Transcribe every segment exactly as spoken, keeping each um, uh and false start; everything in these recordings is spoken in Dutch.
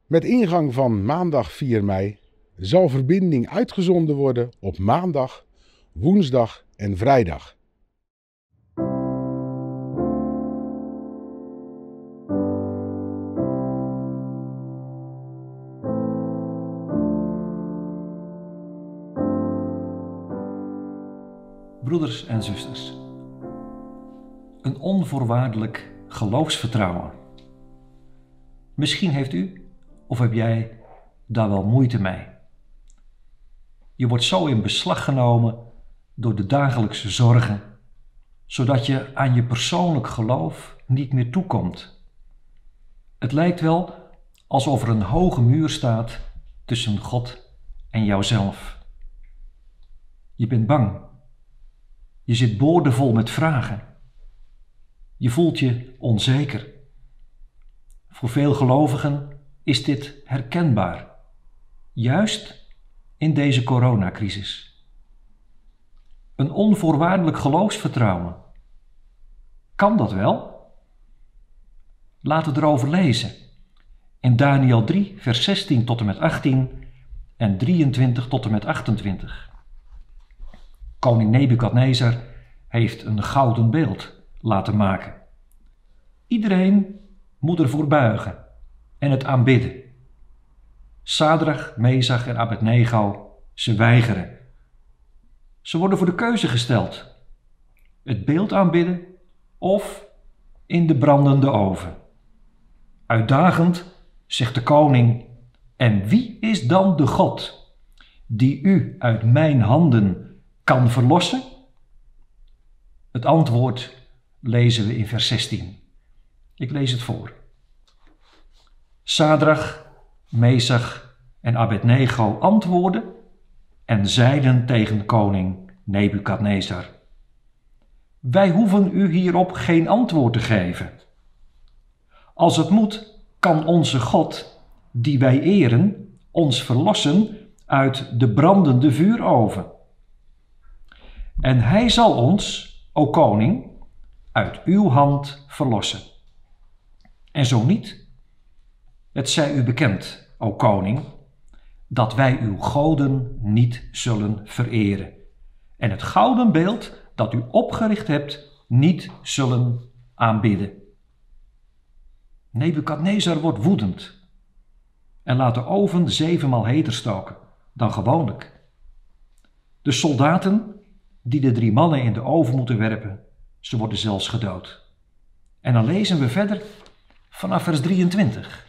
Met ingang van maandag vier mei zal verbinding uitgezonden worden op maandag, woensdag en vrijdag. Broeders en zusters, een onvoorwaardelijk geloofsvertrouwen. Misschien heeft u of heb jij daar wel moeite mee. Je wordt zo in beslag genomen door de dagelijkse zorgen, zodat je aan je persoonlijk geloof niet meer toekomt. Het lijkt wel alsof er een hoge muur staat tussen God en jouzelf. Je bent bang. Je zit boordevol met vragen. Je voelt je onzeker. Voor veel gelovigen is dit herkenbaar, juist in deze coronacrisis. Een onvoorwaardelijk geloofsvertrouwen. Kan dat wel? Laten we erover lezen. In Daniël drie, vers zestien tot en met achttien en drieëntwintig tot en met achtentwintig. Koning Nebukadnezar heeft een gouden beeld laten maken. Iedereen moet ervoor buigen en het aanbidden. Sadrach, Mesach en Abednego, ze weigeren. Ze worden voor de keuze gesteld. Het beeld aanbidden of in de brandende oven. Uitdagend zegt de koning: en wie is dan de God die u uit mijn handen kan verlossen? Het antwoord lezen we in vers zestien. Ik lees het voor. Sadrach, Mesach en Abednego antwoordden en zeiden tegen koning Nebukadnezar: wij hoeven u hierop geen antwoord te geven. Als het moet, kan onze God, die wij eren, ons verlossen uit de brandende vuuroven. En hij zal ons, o koning, uit uw hand verlossen. En zo niet, het zij u bekend, o koning, dat wij uw goden niet zullen vereren en het gouden beeld dat u opgericht hebt niet zullen aanbidden. Nebukadnezar wordt woedend en laat de oven zevenmaal heter stoken dan gewoonlijk. De soldaten die de drie mannen in de oven moeten werpen, ze worden zelfs gedood. En dan lezen we verder vanaf vers drieëntwintig.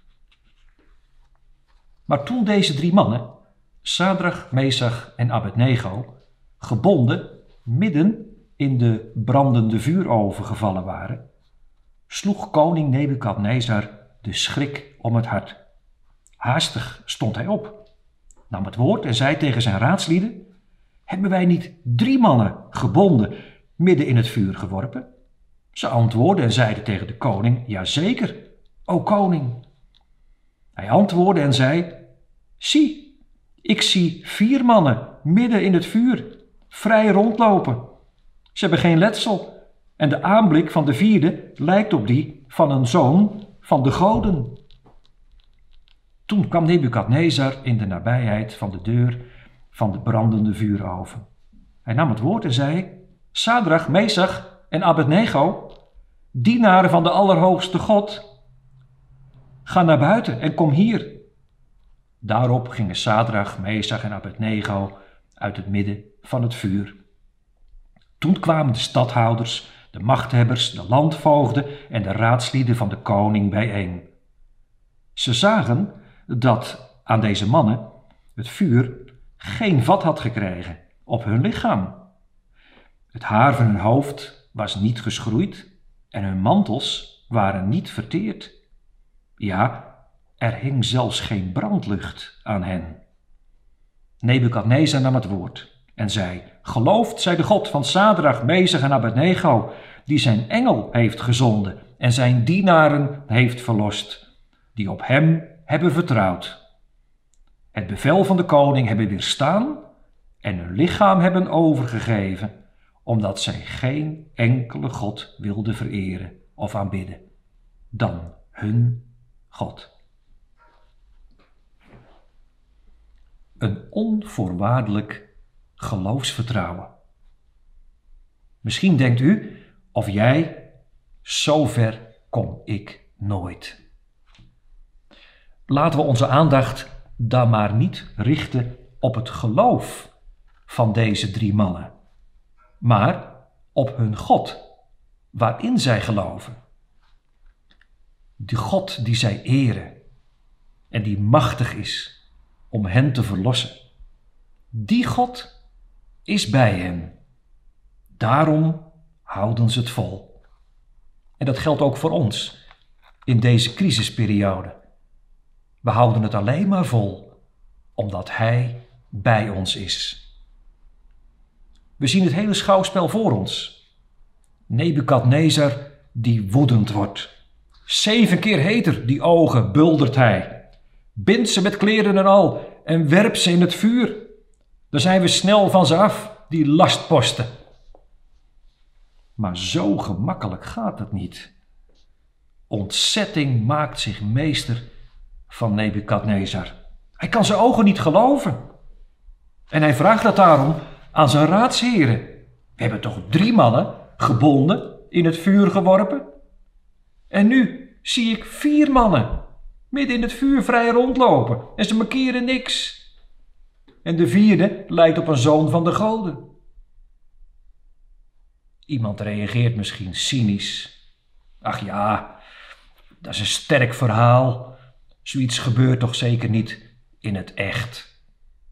Maar toen deze drie mannen, Sadrach, Mesach en Abednego, gebonden midden in de brandende vuuroven gevallen waren, sloeg koning Nebukadnezar de schrik om het hart. Haastig stond hij op, nam het woord en zei tegen zijn raadslieden: hebben wij niet drie mannen gebonden midden in het vuur geworpen? Ze antwoordden en zeiden tegen de koning: jazeker, o koning. Hij antwoordde en zei: zie, ik zie vier mannen midden in het vuur, vrij rondlopen. Ze hebben geen letsel en de aanblik van de vierde lijkt op die van een zoon van de goden. Toen kwam Nebukadnezar in de nabijheid van de deur van de brandende vuuroven. Hij nam het woord en zei: Sadrach, Mesach en Abednego, dienaren van de Allerhoogste God, ga naar buiten en kom hier. Daarop gingen Sadrach, Mesach en Abednego uit het midden van het vuur. Toen kwamen de stadhouders, de machthebbers, de landvoogden en de raadslieden van de koning bijeen. Ze zagen dat aan deze mannen het vuur geen vat had gekregen op hun lichaam. Het haar van hun hoofd was niet geschroeid en hun mantels waren niet verteerd. Ja, er hing zelfs geen brandlucht aan hen. Nebukadnezar nam het woord en zei: geloofd zij de God van Sadrach, Mesach en Abednego, die zijn engel heeft gezonden en zijn dienaren heeft verlost, die op hem hebben vertrouwd. Het bevel van de koning hebben weerstaan en hun lichaam hebben overgegeven, omdat zij geen enkele God wilden vereren of aanbidden dan hun God. een onvoorwaardelijk geloofsvertrouwen. Misschien denkt u of jij, zover kom ik nooit. Laten we onze aandacht dan maar niet richten op het geloof van deze drie mannen, maar op hun God, waarin zij geloven. Die God die zij eren en die machtig is om hen te verlossen. Die God is bij hen. Daarom houden ze het vol. En dat geldt ook voor ons in deze crisisperiode. We houden het alleen maar vol omdat Hij bij ons is. We zien het hele schouwspel voor ons. Nebukadnezar die woedend wordt. Zeven keer heter die ogen buldert hij. Bindt ze met kleren en al en werpt ze in het vuur. Dan zijn we snel van ze af, die lastposten. Maar zo gemakkelijk gaat het niet. Ontzetting maakt zich meester van Nebukadnezar. Hij kan zijn ogen niet geloven. En hij vraagt dat daarom aan zijn raadsheren. We hebben toch drie mannen gebonden in het vuur geworpen? En nu zie ik vier mannen midden in het vuur vrij rondlopen en ze markeren niks. En de vierde lijkt op een zoon van de goden. Iemand reageert misschien cynisch. Ach ja, dat is een sterk verhaal. Zoiets gebeurt toch zeker niet in het echt.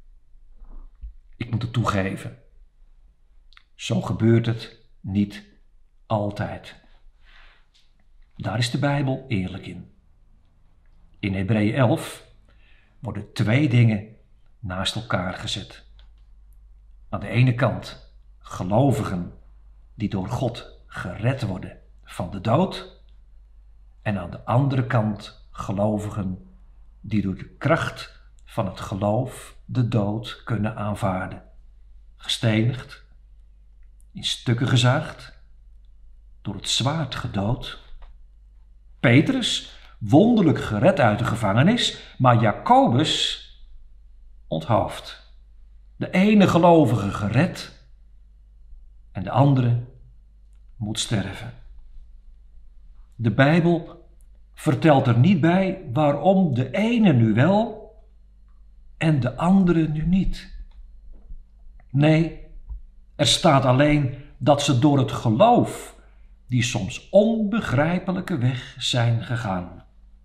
Ik moet het toegeven. Zo gebeurt het niet altijd. Daar is de Bijbel eerlijk in. In Hebreeën elf worden twee dingen naast elkaar gezet. Aan de ene kant gelovigen die door God gered worden van de dood. En aan de andere kant gelovigen die door de kracht van het geloof de dood kunnen aanvaarden. Gestenigd, in stukken gezaagd, door het zwaard gedood. Petrus, wonderlijk gered uit de gevangenis, maar Jacobus onthoofd. De ene gelovige gered en de andere moet sterven. De Bijbel vertelt er niet bij waarom de ene nu wel en de andere nu niet. Nee, er staat alleen dat ze door het geloof die soms onbegrijpelijke weg zijn gegaan.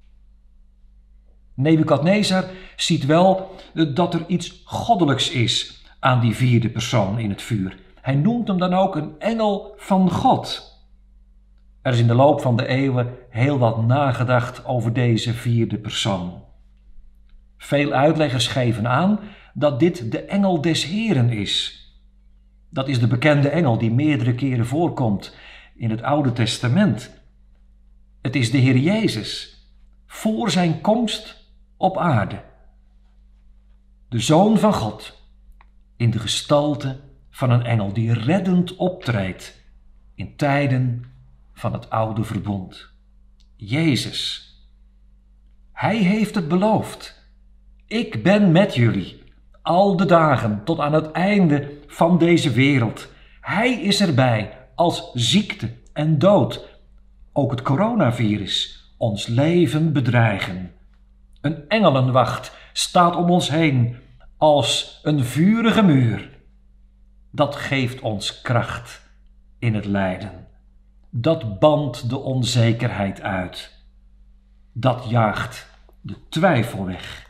Nebukadnezar ziet wel dat er iets goddelijks is aan die vierde persoon in het vuur. Hij noemt hem dan ook een engel van God. Er is in de loop van de eeuwen heel wat nagedacht over deze vierde persoon. Veel uitleggers geven aan dat dit de engel des Heren is. Dat is de bekende engel die meerdere keren voorkomt in het Oude Testament. Het is de Heer Jezus voor zijn komst op aarde. De Zoon van God in de gestalte van een engel die reddend optreedt in tijden van het oude verbond. Jezus. Hij heeft het beloofd. Ik ben met jullie al de dagen tot aan het einde van deze wereld. Hij is erbij als ziekte en dood, ook het coronavirus, ons leven bedreigen. Een engelenwacht staat om ons heen als een vurige muur. Dat geeft ons kracht in het lijden. Dat bandt de onzekerheid uit. Dat jaagt de twijfel weg.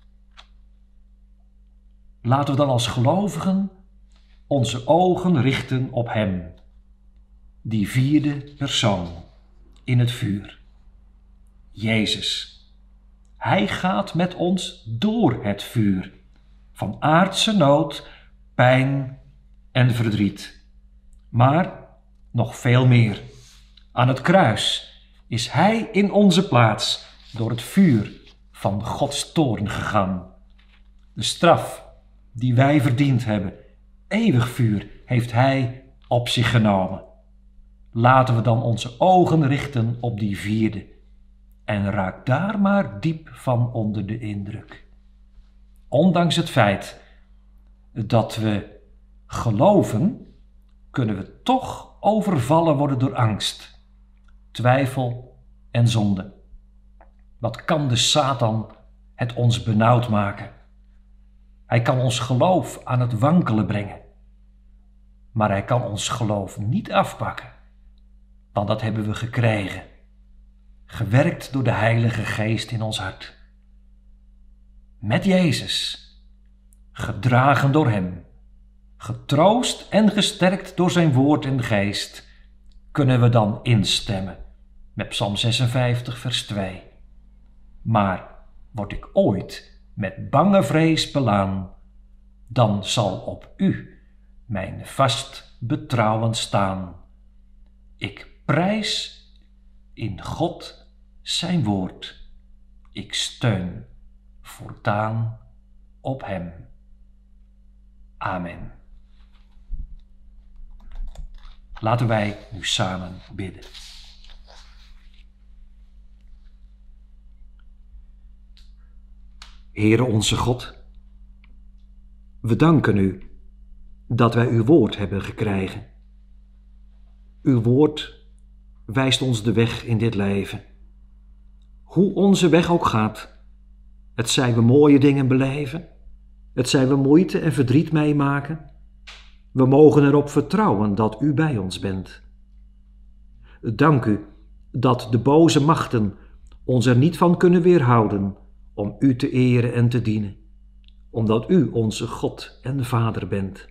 Laten we dan als gelovigen onze ogen richten op Hem, die vierde persoon in het vuur. Jezus. Hij gaat met ons door het vuur van aardse nood, pijn en verdriet. Maar nog veel meer. Aan het kruis is Hij in onze plaats door het vuur van Gods toorn gegaan. De straf die wij verdiend hebben, eeuwig vuur, heeft Hij op zich genomen. Laten we dan onze ogen richten op die vierde en raak daar maar diep van onder de indruk. ondanks het feit dat we geloven, kunnen we toch overvallen worden door angst, twijfel en zonde. Wat kan de Satan het ons benauwd maken? Hij kan ons geloof aan het wankelen brengen. Maar hij kan ons geloof niet afpakken, want dat hebben we gekregen, gewerkt door de Heilige Geest in ons hart. Met Jezus, gedragen door Hem, getroost en gesterkt door zijn woord en geest, kunnen we dan instemmen met Psalm zesenvijftig, vers twee. Maar word ik ooit met bange vrees belaan, dan zal op U mijn vast betrouwen staan. Ik prijs in God zijn woord, ik steun voortaan op Hem. Amen. Laten wij nu samen bidden. Heere onze God, we danken U dat wij Uw woord hebben gekregen. Uw woord wijst ons de weg in dit leven. Hoe onze weg ook gaat, het zij we mooie dingen beleven, het zij we moeite en verdriet meemaken, we mogen erop vertrouwen dat U bij ons bent. Dank U dat de boze machten ons er niet van kunnen weerhouden om U te eren en te dienen, omdat U onze God en Vader bent.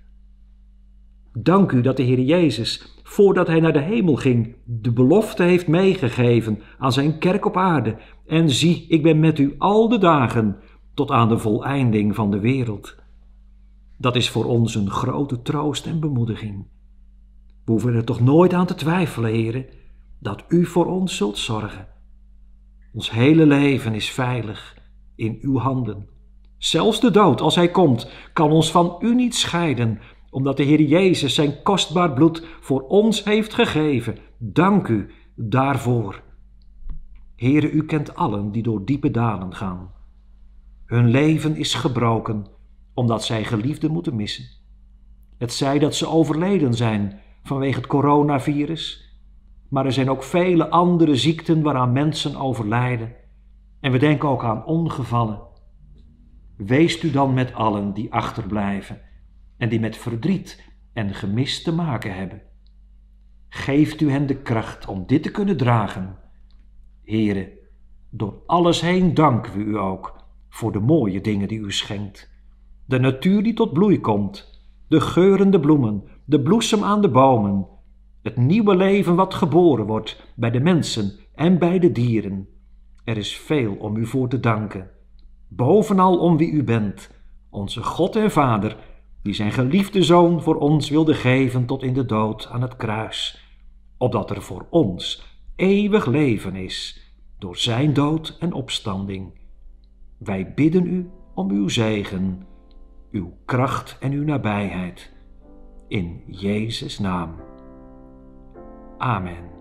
Dank U dat de Heer Jezus, voordat Hij naar de hemel ging, de belofte heeft meegegeven aan zijn kerk op aarde. En zie, ik ben met U al de dagen tot aan de voleinding van de wereld. Dat is voor ons een grote troost en bemoediging. We hoeven er toch nooit aan te twijfelen, Heere, dat U voor ons zult zorgen. Ons hele leven is veilig in Uw handen. Zelfs de dood, als Hij komt, kan ons van U niet scheiden, omdat de Heer Jezus zijn kostbaar bloed voor ons heeft gegeven. Dank U daarvoor. Heere, U kent allen die door diepe dalen gaan. Hun leven is gebroken, omdat zij geliefden moeten missen. Het zij dat ze overleden zijn vanwege het coronavirus, maar er zijn ook vele andere ziekten waaraan mensen overlijden. En we denken ook aan ongevallen. Weest U dan met allen die achterblijven en die met verdriet en gemis te maken hebben. Geeft U hen de kracht om dit te kunnen dragen. Heere, door alles heen danken we U ook voor de mooie dingen die U schenkt. De natuur die tot bloei komt, de geurende bloemen, de bloesem aan de bomen, het nieuwe leven wat geboren wordt bij de mensen en bij de dieren. Er is veel om U voor te danken. Bovenal om wie U bent, onze God en Vader, die zijn geliefde Zoon voor ons wilde geven tot in de dood aan het kruis, opdat er voor ons eeuwig leven is door zijn dood en opstanding. Wij bidden U om Uw zegen, Uw kracht en Uw nabijheid. In Jezus' naam. Amen.